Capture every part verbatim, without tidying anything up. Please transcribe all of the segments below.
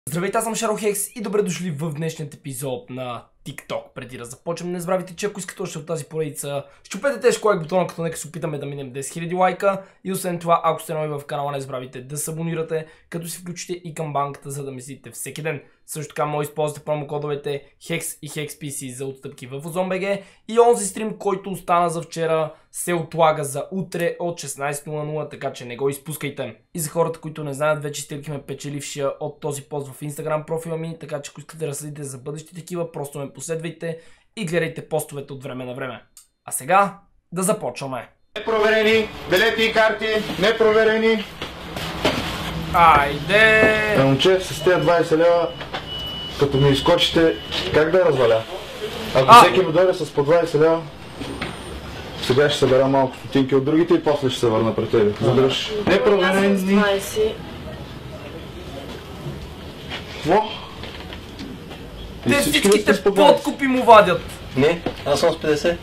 Здравейте, аз съм Шаро-Хекс и добре дошли в днешният епизод на TikTok. Преди да започнем, не забравяйте, че ако искате още от тази поредица, щупете тежко лайк бутона, като нека се опитаме да минем десет хиляди лайка. И освен това, ако сте нови в канала, не забравяйте да се абонирате, като си включите и камбанката, за да мислите всеки ден. Също така може да използвате промокодовете HEX и HEXPC за отстъпки в OzonBG. И онзи стрим, който остана за вчера, се отлага за утре от шестнайсет нула нула, така че не го изпускайте. И за хората, които не знаят, вече стилихме печелившия от този пост в Instagram профила ми, така че ако искате да разследите за бъдещи такива, просто ме последвайте и гледайте постовете от време на време. А сега да започваме. Непроверени билети и карти, непроверени. Айде! Е, момче, с тези двайсет лева, като ми изкочите, как да я разваля? Ако а! всеки ми дойде с по двайсет лева, сега ще събера малко стотинки от другите и после ще се върна пред тебе. Забираш? Непроверени. Какво? Те всичките подкупи му вадят. Не, аз съм с петдесет.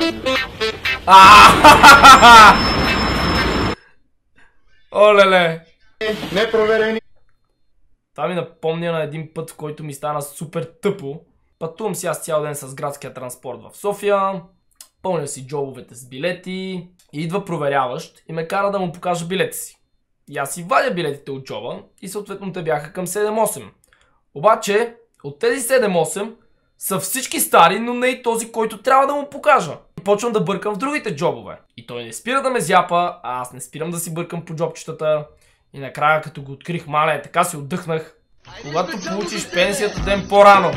Олеле! Непроверени. Това ми напомня на един път, в който ми стана супер тъпо. Пътувам си аз цял ден с градския транспорт в София, пълня си джобовете с билети и идва проверяващ и ме кара да му покажа билети си. И аз си вадя билетите от джоба и съответно те бяха към седем-осем. Обаче от тези седем-осем са всички стари, но не и този, който трябва да му покажа. И почвам да бъркам в другите джобове. И той не спира да ме зяпа, а аз не спирам да си бъркам по джобчетата. И накрая, като го открих, мале, така си отдъхнах. Когато получиш пенсията ден по-рано.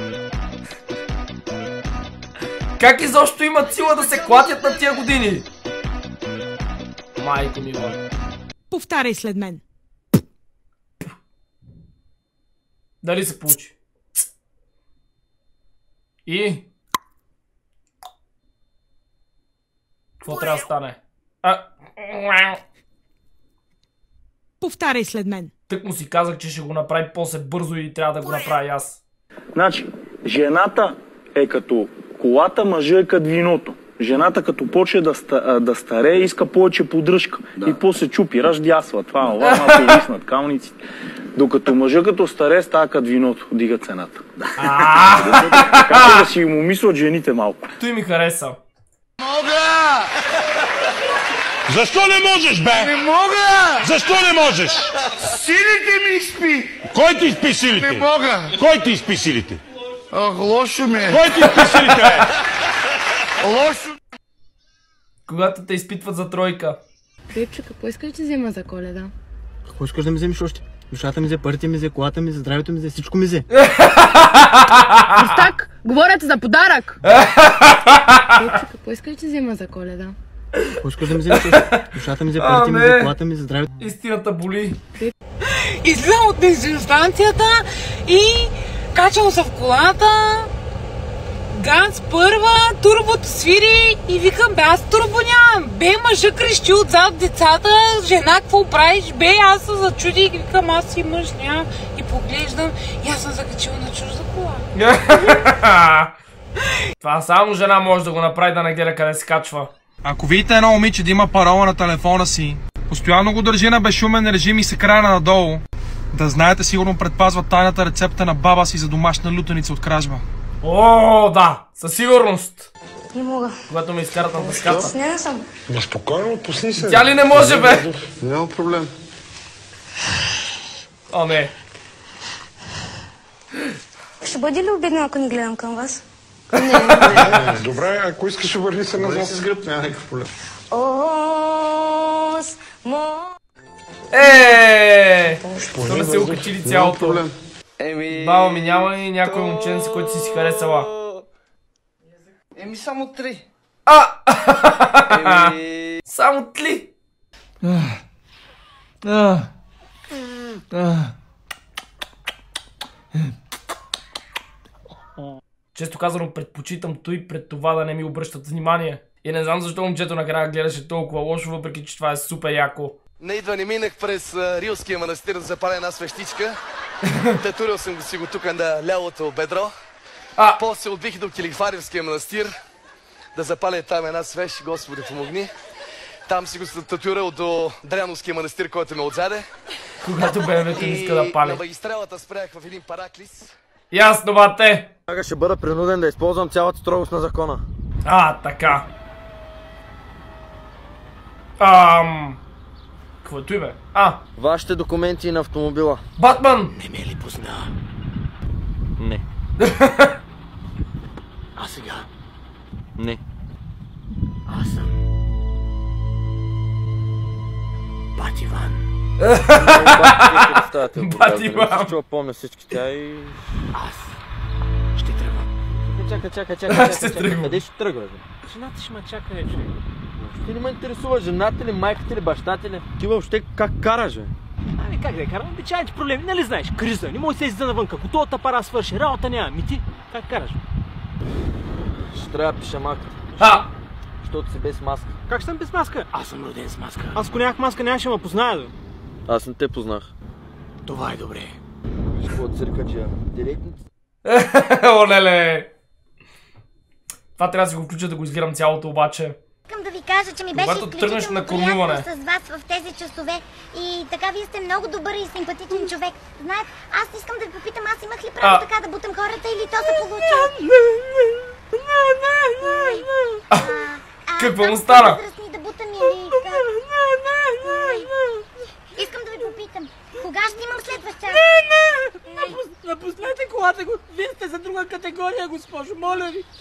Как изобщо имат сила да се клатят на тия години? Майко мила. Повтаряй след мен. Дали се получи? И? Какво трябва да стане? А... Повтаряй след мен. Тък му си казах, че ще го направи после бързо и трябва да го направя и аз. Значи, жената е като колата, мъжът е като виното. Жената като почне да, ста, да старее, иска повече поддръжка. Да. И после чупи, раздясва това, ова, малко виснат калниците. Докато мъжът като старее става като виното, дига цената. Така да си му мисля от жените малко. Той ми хареса. Мога! Защо не можеш, бе? Не мога! Защо не можеш? Силите ми изпи! Кой ти изпи силите? Не мога! Кой ти изпи силите? Ох, лошо ми е! Кой ти изпи силите, бе? Лошо! Когато те изпитват за тройка. Крипчо, какво искаш да взема за Коледа? Какво искаш да ми вземеш още? Душата ми взе, парите ми взе, колата ми взе, здравето ми взе, всичко ми взе. Пустак! Говорят за подарък! Крипчо, какво искаш да взема за Коледа? Какво искаш да ми вземеш още? Душата ми взе, парите ми взе, колата ми взе, здравето. Истината боли. Излизам от бензиностанцията и качвам се в колата. Ганс първа, турбото свири и викам, бе, аз турбо нямам. Бе, мъжа крещи отзад децата, жена, какво правиш? Бе, аз се зачудих и викам, аз си мъж нямам. И поглеждам и аз съм закачила на чужда кола. Това само жена може да го направи, да не гледа къде се качва. Ако видите едно момиче да има парола на телефона си, постоянно го държи на безшумен режим и се края надолу, да знаете, сигурно предпазва тайната рецепта на баба си за домашна лутеница от кражба. О, да, със сигурност. Не мога. Когато ме изкарат на дъската. Сняга съм. Ма спокойно, отпусни се. Тя ли не може, бе? Няма проблем. О, не. Ще бъде ли обидно, ако не гледам към вас? Добре, ако искаш, върви се назад. С гръб, няма никакъв проблем. Ос, мо... Еее! То не се окачили цялото. Проблем. Еми... Баба ми, няма ли някой момченце, който си си харесала? Еми само три. А! Еми... Само тли! Често казано, предпочитам той пред това да не ми обръщат внимание. И не знам защо момчето накрая гледаше толкова лошо, въпреки че това е супер яко. Не идва, не минах през uh, Рилския манастир да запаля една свещичка. Татурил съм си го тук на лявото бедро. А. После отбих до Килихваревския манастир да запаля там една свещ, Господи помогни. Там си го татуирал до Дряновския манастир, който ме отзаде. Когато БМВ-то не иска да пали. На магистралата спрях в един параклис. Ясно, бате! Сега ще бъда принуден да използвам цялата строгост на закона. А, така. Ам... Каквото и бе? А! Вашите документи на автомобила. Батман! Не ме ли позна? Не. А сега? Не. Аз съм... Бативан. Бативан. Чува, помня всички тя и... Аз ще тръгвам. Чакай, чакай, чакай, чакай, ще тръгвам. Къде ще тръгваш? Жената ще ме чака, бе, човек. Въобще не ме интересува жената ли, майката ли, бащата ли. Ти въобще как караш, бе? Ами как да я карам? Обичайните проблеми, нали знаеш? Криза, не може да се излиза навънка. Готовата пара свърши, работа няма. Ми ти, как караш? Ще трябва да пиша маката. А! Защото си без маска. Как съм без маска? Аз съм роден с маска. Аз ако нямах маска, нямаше да ме позная, бе. Аз не те познах. Това е добре. От циркача. Директница. Олеле! Това трябва да си го включа да го изгледам цялото обаче. Искам да ви кажа, че ми беше изключително приятно с вас в тези часове и така вие сте много добър и симпатичен човек. Знаете, аз искам да ви попитам, аз имах ли право а... така да бутам хората или то се получи? Какво му стана? Да бутам или... Искам да ви попитам, кога ще имам следващ час? Напуснете колата го, вие сте за друга категория, госпожо, моля ви.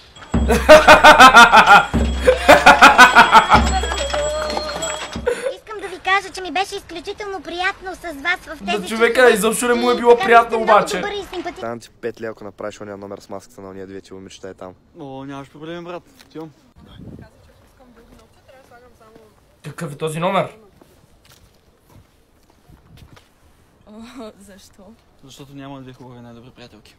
Искам да ви кажа, че ми беше изключително приятно с вас в тези часове. Човека изобщо не му е било приятно обаче. Давам ти пет лева, ако направиш ония номер с маската на ония двете момичета е там. О, нямаш проблем, брат. Тиом. Какъв е този номер? О, защо? Защото няма две хубави най-добри приятелки.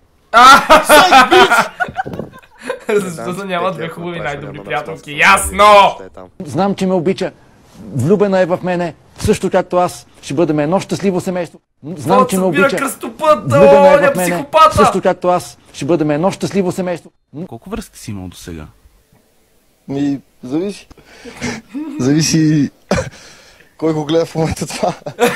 Защото няма две хубави най-добри приятелки. Ясно! Знам, че ме обича. Влюбена е в мене. Също както аз. Ще бъдем едно щастливо семейство. Знам, че ме обича. Влюбена е в мене. Също както аз. Ще бъдем едно щастливо семейство. Колко връзки си имал до сега? Ми, зависи. Зависи кой го гледа в момента това.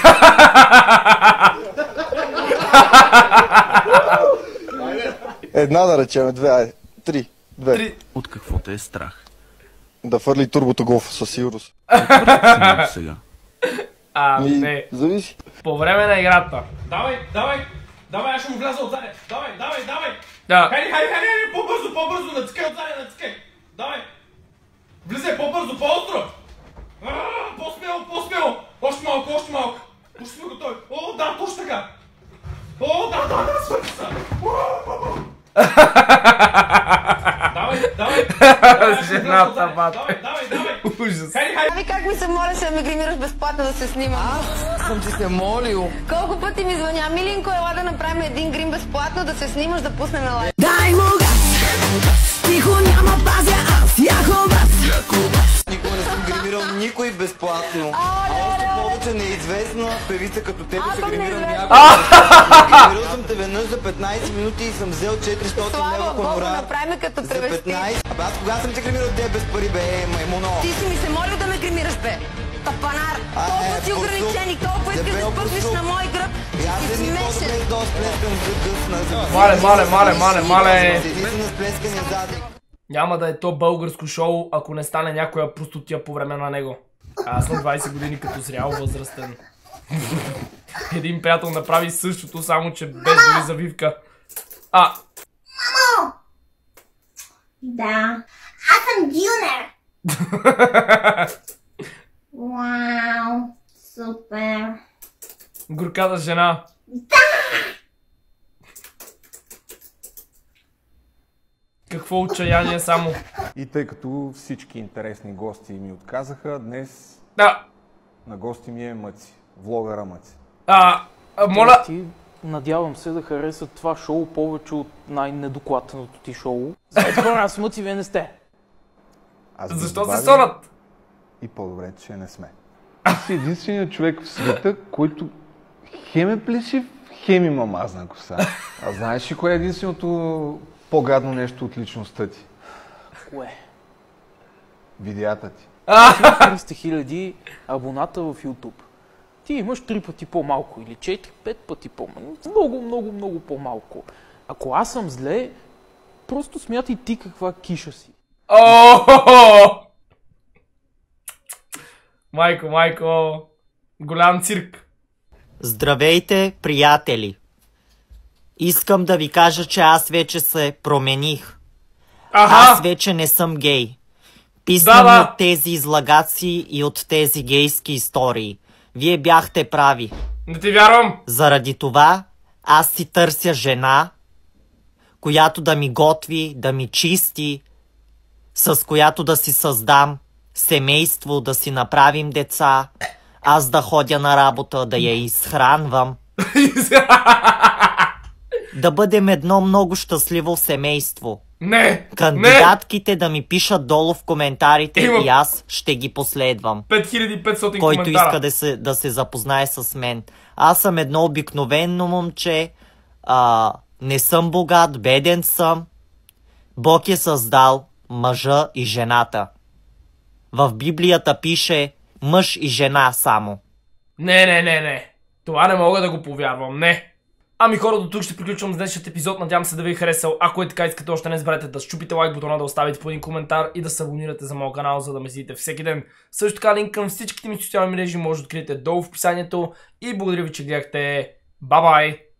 Една да речем, две, айде. Три. Две. Три. От какво те е страх? Да фърли турбото голф със сигурност. Сега. А, Ми, не. Зависи. По време на играта. Давай, давай, давай, аз ще му вляза отзаде. Давай, давай, давай. Да. Хайде, хайде, хайде, по-бързо, по-бързо, натискай отзаде, натискай. Давай. Влизай по-бързо, по-остро. По-смело, по-смело. Още малко, още малко. Още сме готови. О, да, точно така. О, да, да, да, свърши са. Давай, давай. Жената, бате. Давай, давай, давай. Ужас. Хайде, хайде. Ами как ми се молеше да ме гримираш безплатно да се снимам? Аз съм ти се молил. Колко пъти ми звъня, Милинко, ела да направим един грим безплатно, да се снимаш, да пуснем лайв. Дай му газ, тихо няма пазя аз, яко бас. Никога не съм гримирал никой безплатно. А още повече неизвестна певица като тебе се гримирам някой. Гримирал съм те веднъж за петнайсет минути и съм взел четиристотин лева хонорар. Слава Богу, направим като превести. Абе аз кога съм те гримирал те без пари, бе, маймуно? Ти си ми се молил да ме гримираш, бе. Тапанар, толкова си ограничени, толкова искаш да спъкнеш на мой гръб, че си смешен. Мале, мале, мале, мале, мале. Няма да е то българско шоу, ако не стане някоя простотия по време на него. Аз съм двайсет години като зрял възрастен. Един приятел направи същото, само че без дори завивка. А! Мамо! Да. Аз съм Дюнер. Вау! Супер! Горката жена. Да! Какво отчаяние само. И тъй като всички интересни гости ми отказаха, днес да. На гости ми е Мъци, влогъра Мъци. А, а моля... Ти, надявам се да харесат това шоу повече от най-недоклатеното ти шоу. Знаете хора, аз Мъци, вие не сте. Защо се сорят? И по-добре, че не сме. Аз си единственият човек в света, който хем е плешив, хем има мазна коса. А знаеш ли кое е единственото по-гадно нещо от личността ти? Кое? Видеята ти. триста хиляди абоната в YouTube. Ти имаш три пъти по-малко или четири-пет пъти по-малко. Много, много, много по-малко. Ако аз съм зле, просто смятай ти каква киша си. О! Майко, майко, голям цирк. Здравейте, приятели! Искам да ви кажа, че аз вече се промених. Аха. Аз вече не съм гей. Писна да, ми да. от тези излагаци и от тези гейски истории. Вие бяхте прави. Не ти вярвам. Заради това аз си търся жена, която да ми готви, да ми чисти, с която да си създам семейство, да си направим деца, аз да ходя на работа, да я изхранвам. Да бъдем едно много щастливо семейство. Не! Кандидатките не. Да ми пишат долу в коментарите Има... и аз ще ги последвам. пет хиляди и петстотин който коментара. иска да се, да се запознае с мен. Аз съм едно обикновено момче, а, не съм богат, беден съм. Бог е създал мъжа и жената. В Библията пише мъж и жена само. Не, не, не, не. Това не мога да го повярвам, не. Ами хора, до тук ще приключвам с днешният епизод. Надявам се да ви е харесал. Ако е така, искате още не забравяйте да щупите лайк бутона, да оставите по един коментар и да се абонирате за моят канал, за да ме следите всеки ден. Също така линк към всичките ми социални мрежи може да откриете долу в описанието. И благодаря ви, че гледахте. Бай-бай!